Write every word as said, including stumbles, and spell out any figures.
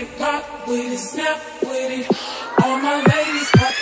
it, pop with it, snap with it. All my ladies pop